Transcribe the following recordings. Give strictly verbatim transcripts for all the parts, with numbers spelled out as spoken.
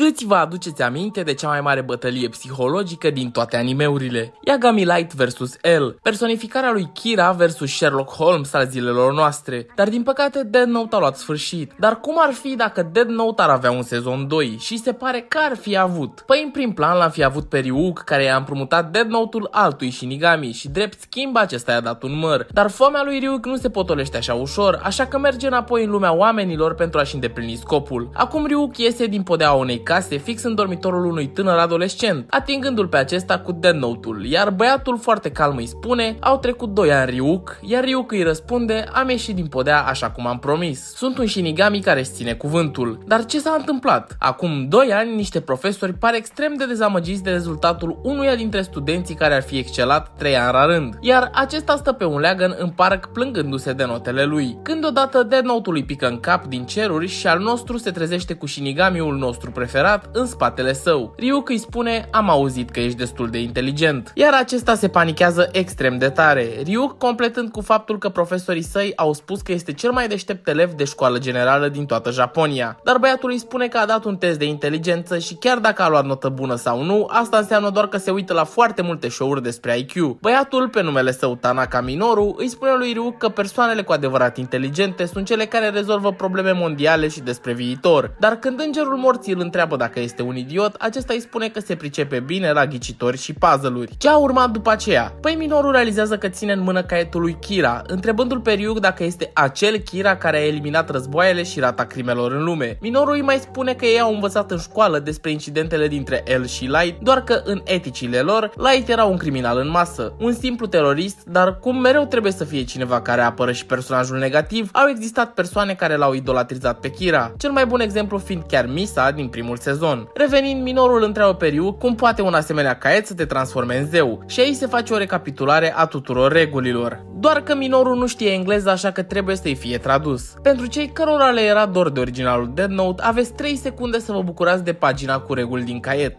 Câți vă aduceți aminte de cea mai mare bătălie psihologică din toate animeurile? Yagami Light versus L, personificarea lui Kira versus Sherlock Holmes al zilelor noastre. Dar din păcate Death Note a luat sfârșit. Dar cum ar fi dacă Death Note ar avea un sezon doi? Și se pare că ar fi avut. Păi în prim plan l-am fi avut pe Ryuk, care i-a împrumutat Death Note-ul altui Shinigami și drept schimb acesta i-a dat un măr. Dar foamea lui Ryuk nu se potolește așa ușor, așa că merge înapoi în lumea oamenilor pentru a-și îndeplini scopul. Acum Ryuk iese din podea unei case fix în dormitorul unui tânăr adolescent, atingându-l pe acesta cu Death Note-ul, iar băiatul foarte calm îi spune: au trecut doi ani, Ryuk, iar Ryuk îi răspunde: am ieșit din podea așa cum am promis. Sunt un Shinigami care își ține cuvântul. Dar ce s-a întâmplat? Acum doi ani, niște profesori par extrem de dezamăgiți de rezultatul unuia dintre studenții care ar fi excelat trei ani la rând, iar acesta stă pe un leagăn în parc plângându-se de notele lui. Când odată Death Note-ul îi pică în cap din ceruri și al nostru se trezește cu Shinigami-ul nostru preferat în spatele său. Ryuk îi spune: am auzit că ești destul de inteligent. Iar acesta se panichează extrem de tare, Ryuk completând cu faptul că profesorii săi au spus că este cel mai deștept elev de școală generală din toată Japonia. Dar băiatul îi spune că a dat un test de inteligență și chiar dacă a luat notă bună sau nu, asta înseamnă doar că se uită la foarte multe show-uri despre I Q. Băiatul, pe numele său Tanaka Minoru, îi spune lui Ryuk că persoanele cu adevărat inteligente sunt cele care rezolvă probleme mondiale și despre viitor. Dar când îngerul morții îl întreabă dacă este un idiot, acesta îi spune că se pricepe bine la ghicitori și puzzle-uri. Ce a urmat după aceea? Păi Minoru realizează că ține în mână caietul lui Kira, întrebându-l pe Ryuk dacă este acel Kira care a eliminat războaiele și rata crimelor în lume. Minoru îi mai spune că ei au învățat în școală despre incidentele dintre El și Light, doar că în eticile lor, Light era un criminal în masă, un simplu terorist, dar cum mereu trebuie să fie cineva care apără și personajul negativ, au existat persoane care l-au idolatrizat pe Kira, cel mai bun exemplu fiind chiar Misa din primul sezon. Revenind, Minorul întreabă pe Ryuk cum poate un asemenea caiet să te transforme în zeu și aici se face o recapitulare a tuturor regulilor. Doar că Minoru nu știe engleză, așa că trebuie să-i fie tradus. Pentru cei cărora le era dor de originalul Death Note, aveți trei secunde să vă bucurați de pagina cu reguli din caiet.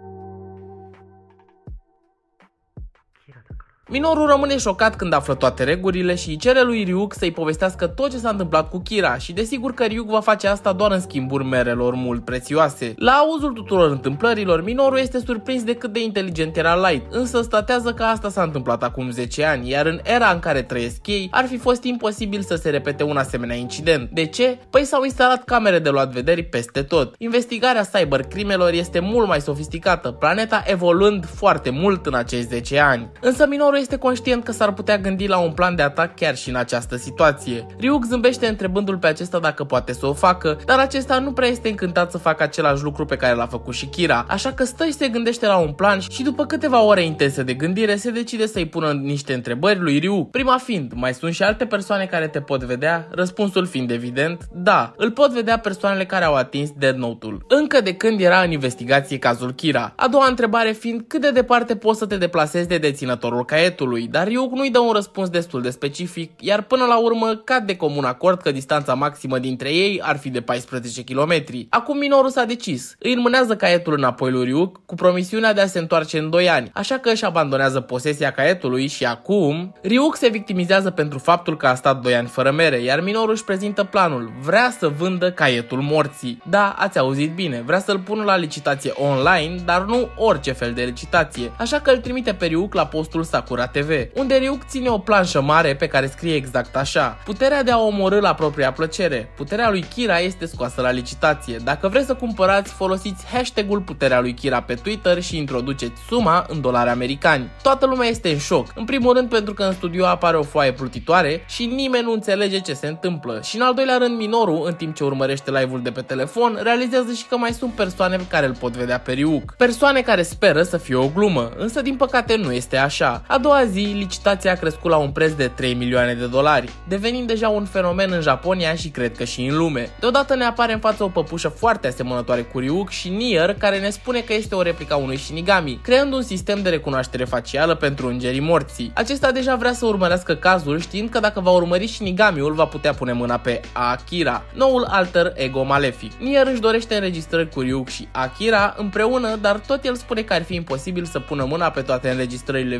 Minoru rămâne șocat când află toate regulile și îi cere lui Ryuk să-i povestească tot ce s-a întâmplat cu Kira și desigur că Ryuk va face asta doar în schimburi merelor mult prețioase. La auzul tuturor întâmplărilor, Minoru este surprins de cât de inteligent era Light, însă statează că asta s-a întâmplat acum zece ani, iar în era în care trăiesc ei, ar fi fost imposibil să se repete un asemenea incident. De ce? Păi s-au instalat camere de luat vederi peste tot. Investigarea cybercrimelor este mult mai sofisticată, planeta evoluând foarte mult în acești zece ani. Însă Minoru este conștient că s-ar putea gândi la un plan de atac chiar și în această situație. Ryuk zâmbește întrebându-l pe acesta dacă poate să o facă, dar acesta nu prea este încântat să facă același lucru pe care l-a făcut și Kira, așa că stă și se gândește la un plan și după câteva ore intense de gândire se decide să-i pună niște întrebări lui Ryuk. Prima fiind: mai sunt și alte persoane care te pot vedea? Răspunsul fiind evident: da, îl pot vedea persoanele care au atins Death Note-ul încă de când era în investigație cazul Kira. A doua întrebare fiind: cât de departe poți să te deplasezi de deținătorul caietului? Dar Ryuk nu-i dă un răspuns destul de specific, iar până la urmă cad de comun acord că distanța maximă dintre ei ar fi de paisprezece kilometri. Acum Minoru s-a decis. Îi înmânează caietul înapoi lui Ryuk cu promisiunea de a se întoarce în doi ani, așa că își abandonează posesia caietului și acum Ryuk se victimizează pentru faptul că a stat doi ani fără mere, iar Minoru își prezintă planul. Vrea să vândă caietul morții. Da, ați auzit bine, vrea să-l pună la licitație online, dar nu orice fel de licitație, așa că îl trimite pe Ryuk la postul Sakura T V, unde Ryuk ține o planșă mare pe care scrie exact așa: puterea de a omorî la propria plăcere. Puterea lui Kira este scoasă la licitație. Dacă vreți să cumpărați, folosiți hashtagul puterea lui Kira pe Twitter și introduceți suma în dolari americani. Toată lumea este în șoc. În primul rând pentru că în studio apare o foaie plutitoare și nimeni nu înțelege ce se întâmplă. Și în al doilea rând, Minoru, în timp ce urmărește live-ul de pe telefon, realizează și că mai sunt persoane pe care îl pot vedea pe Ryuk. Persoane care speră să fie o glumă, însă din păcate nu este așa. A doua zi, licitația a crescut la un preț de trei milioane de dolari, devenind deja un fenomen în Japonia și cred că și în lume. Deodată ne apare în față o păpușă foarte asemănătoare cu Ryuk și Nier, care ne spune că este o replica unui Shinigami, creând un sistem de recunoaștere facială pentru îngerii morții. Acesta deja vrea să urmărească cazul, știind că dacă va urmări Shinigami-ul, va putea pune mâna pe Akira, noul alter ego malefic. Nier își dorește înregistrări cu Ryuk și Akira împreună, dar tot el spune că ar fi imposibil să pună mâna pe toate înregistrările video de la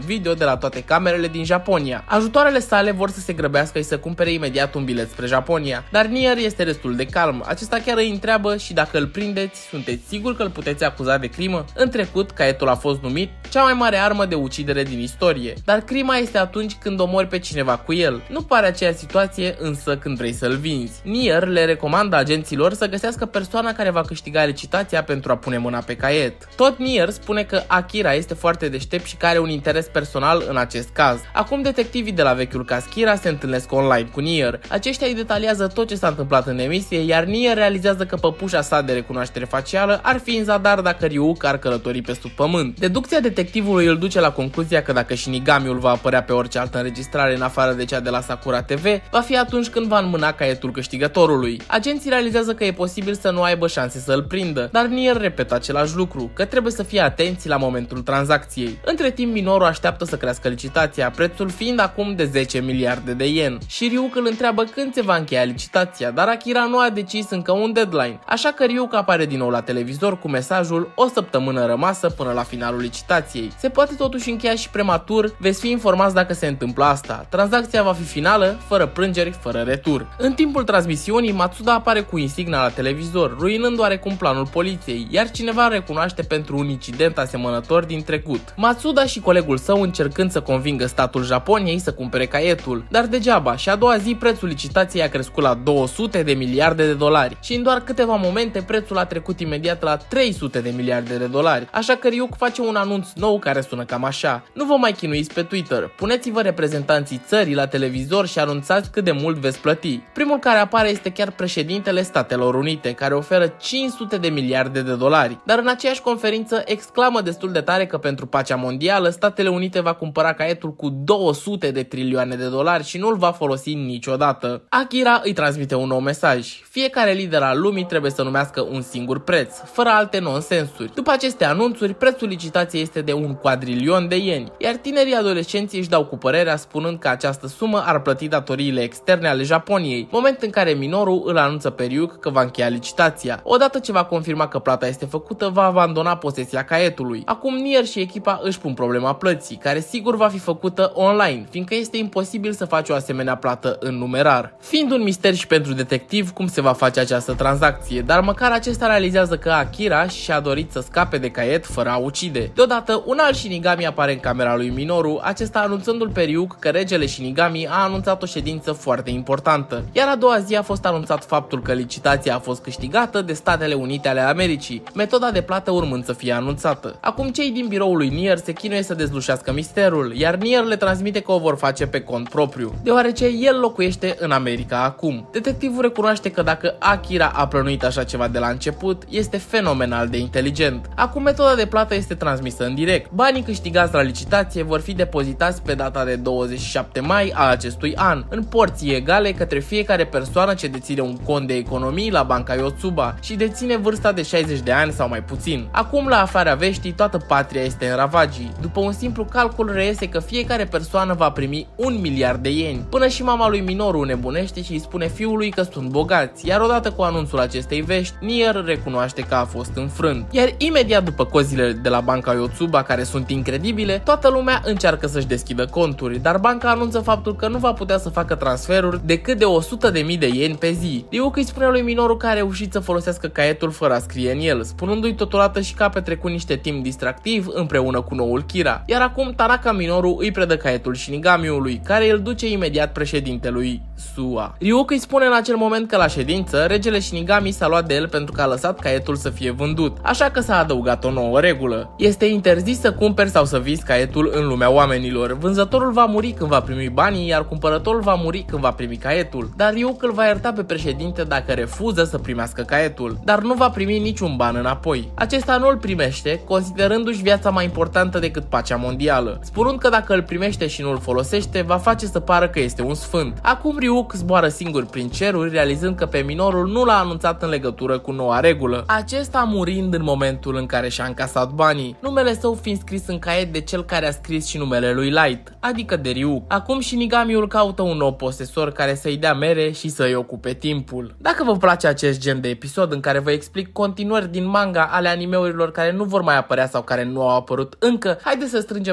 la toate camerele din Japonia. Ajutoarele sale vor să se grăbească și să cumpere imediat un bilet spre Japonia, dar Nier este destul de calm. Acesta chiar îi întreabă și dacă îl prindeți, sunteți siguri că îl puteți acuza de crimă? În trecut, caietul a fost numit cea mai mare armă de ucidere din istorie, dar crima este atunci când omori pe cineva cu el. Nu pare aceea situație însă când vrei să-l vinzi. Nier le recomandă agenților să găsească persoana care va câștiga licitația pentru a pune mâna pe caiet. Tot Nier spune că Akira este foarte deștept și că are un interes personal în acest caz. Acum detectivii de la vechiul caz Kira se întâlnesc online cu Nier. Aceștia îi detaliază tot ce s-a întâmplat în emisie, iar Nier realizează că păpușa sa de recunoaștere facială ar fi în zadar dacă Ryuk ar călători pe sub pământ. Deducția detectivului îl duce la concluzia că dacă Shinigamiul va apărea pe orice altă înregistrare în afară de cea de la Sakura T V, va fi atunci când va înmâna caietul câștigătorului. Agenții realizează că e posibil să nu aibă șanse să îl prindă, dar Nier repetă același lucru, că trebuie să fie atenți la momentul tranzacției. Între timp, minorul așteaptă să crească licitația, prețul fiind acum de zece miliarde de yen. Și Ryuk îl întreabă când se va încheia licitația, dar Akira nu a decis încă un deadline, așa că Ryuk apare din nou la televizor cu mesajul o săptămână rămasă până la finalul licitației. Se poate totuși încheia și prematur, veți fi informați dacă se întâmplă asta. Tranzacția va fi finală, fără plângeri, fără retur. În timpul transmisiunii, Matsuda apare cu insigna la televizor, ruinând oarecum planul poliției, iar cineva recunoaște pentru un incident asemănător din trecut. Matsuda și colegul său încercând să convingă statul Japoniei să cumpere caietul, dar degeaba, și a doua zi prețul licitației a crescut la două sute de miliarde de dolari și în doar câteva momente prețul a trecut imediat la trei sute de miliarde de dolari, așa că Ryuk face un anunț nou care sună cam așa: nu vă mai chinuiți pe Twitter, puneți-vă reprezentanții țării la televizor și anunțați cât de mult veți plăti. Primul care apare este chiar președintele Statelor Unite, care oferă cinci sute de miliarde de dolari, dar în aceeași conferință exclamă destul de tare că pentru pacea mondială Statele Unite va cumpăra caietul cu două sute de trilioane de dolari și nu îl va folosi niciodată. Akira îi transmite un nou mesaj: fiecare lider al lumii trebuie să numească un singur preț, fără alte nonsensuri. După aceste anunțuri, prețul licitației este de un quadrilion de ieni, iar tinerii adolescenți își dau cu părerea spunând că această sumă ar plăti datoriile externe ale Japoniei, moment în care minorul îl anunță pe Ryuk că va încheia licitația. Odată ce va confirma că plata este făcută, va abandona posesia caietului. Acum Nier și echipa își pun problema plății, care sigur va fi făcută online, fiindcă este imposibil să faci o asemenea plată în numerar. Fiind un mister și pentru detectiv cum se va face această tranzacție, dar măcar acesta realizează că Akira și-a dorit să scape de caiet fără a ucide. Deodată, un alt Shinigami apare în camera lui Minoru, acesta anunțându-l pe Ryuk că regele Shinigami a anunțat o ședință foarte importantă, iar a doua zi a fost anunțat faptul că licitația a fost câștigată de Statele Unite ale Americii, metoda de plată urmând să fie anunțată. Acum cei din biroul lui Nier se chinuie să dezlușească misterul, iar Nier le transmite că o vor face pe cont propriu, deoarece el locuiește în America acum. Detectivul recunoaște că dacă Akira a plănuit așa ceva de la început, este fenomenal de inteligent. Acum metoda de plată este transmisă în direct. Banii câștigați la licitație vor fi depozitați pe data de douăzeci și șapte mai a acestui an, în porții egale către fiecare persoană ce deține un cont de economii la Banca Yotsuba și deține vârsta de șaizeci de ani sau mai puțin. Acum, la aflarea veștii, toată patria este în ravagii. După un simplu calcul reiese că fiecare persoană va primi un miliard de ieni. Până și mama lui Minoru nebunește și îi spune fiului că sunt bogați, iar odată cu anunțul acestei vești, Nier recunoaște că a fost înfrânt. Iar imediat după cozile de la Banca Yotsuba, care sunt incredibile, toată lumea încearcă să-și deschidă conturi, dar banca anunță faptul că nu va putea să facă transferuri decât de o sută de mii de ieni pe zi. Ryuk îi spune lui Minoru că a reușit să folosească caietul fără a scrie în el, spunându-i totodată și că a petrecut niște timp distractiv împreună cu noul Kira. Iar acum Tanaka Minoru îi predă caietul Shinigamiului, care îl duce imediat președintelui S U A. Ryuk îi spune în acel moment că la ședință, regele Shinigami s-a luat de el pentru că a lăsat caietul să fie vândut, așa că s-a adăugat o nouă regulă. Este interzis să cumperi sau să vizi caietul în lumea oamenilor. Vânzătorul va muri când va primi banii, iar cumpărătorul va muri când va primi caietul. Dar Ryuk îl va ierta pe președinte dacă refuză să primească caietul, dar nu va primi niciun ban înapoi. Acesta nu îl primește, considerându-și viața mai importantă decât pacea mondială, spunând că dacă îl primește și nu îl folosește, va face să pară că este un sfânt. Acum Ryuk zboară singur prin ceruri, realizând că pe minorul nu l-a anunțat în legătură cu noua regulă, acesta murind în momentul în care și-a încasat banii, numele său fiind scris în caiet de cel care a scris și numele lui Light, adică de Ryuk. Acum Shinigamiul caută un nou posesor care să-i dea mere și să-i ocupe timpul. Dacă vă place acest gen de episod în care vă explic continuări din manga ale animeurilor care nu vor mai apărea sau care nu au apărut încă, haideți să strângem la acest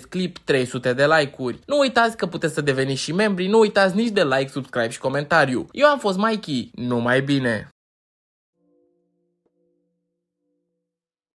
acest clip trei sute de like-uri. Nu uitați că puteți să deveniți și membri, nu uitați nici de like, subscribe și comentariu. Eu am fost Mikey, numai bine!